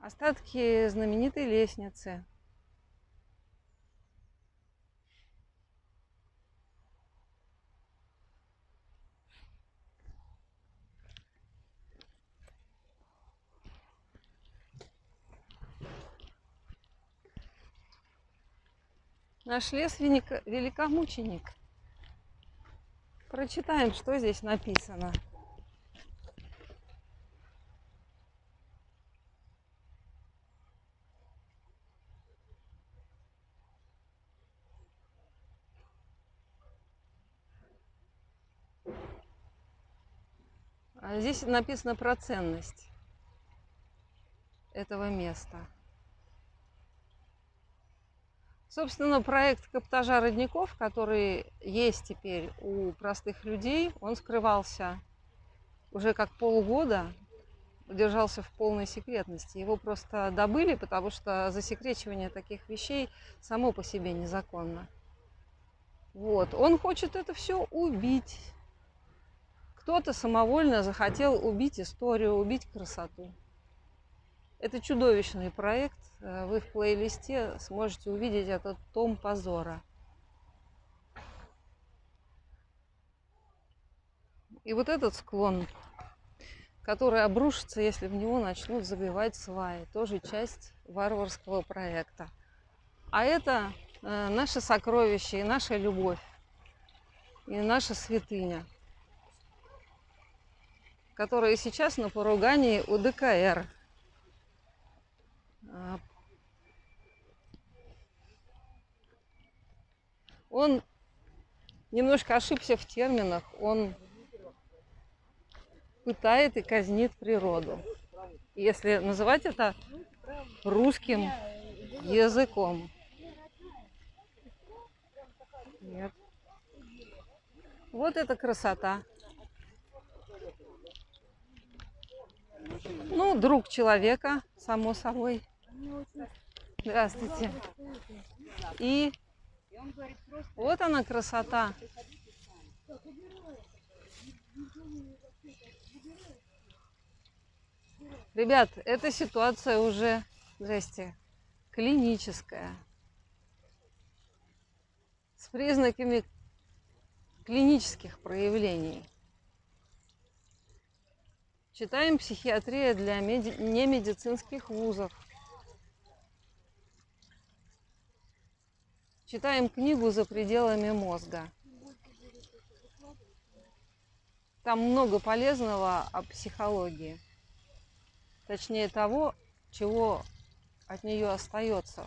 Остатки знаменитой лестницы. Наш лес великомученик. Прочитаем, что здесь написано. Здесь написано про ценность этого места. Собственно, проект каптажа родников, который есть теперь у простых людей, он скрывался уже как полгода, держался в полной секретности. Его просто добыли, потому что засекречивание таких вещей само по себе незаконно. Вот. Он хочет это все убить. Кто-то самовольно захотел убить историю, убить красоту. Это чудовищный проект. Вы в плейлисте сможете увидеть этот том позора. И вот этот склон, который обрушится, если в него начнут забивать сваи, тоже часть варварского проекта. А это наше сокровище и наша любовь, и наша святыня, которая сейчас на поругании у ДКР. Он немножко ошибся в терминах, он пытает и казнит природу, если называть это русским языком. Нет. Вот это красота. Ну, друг человека, само собой. Здравствуйте. И вот она красота. Ребят, эта ситуация уже, здрасте, клиническая. С признаками клинических проявлений. Читаем «Психиатрия для немедицинских вузов». Читаем книгу «За пределами мозга». Там много полезного о психологии. Точнее того, чего от нее остается.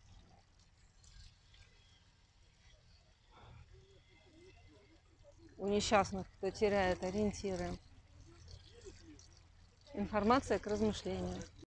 У несчастных, кто теряет ориентиры. Информация к размышлению.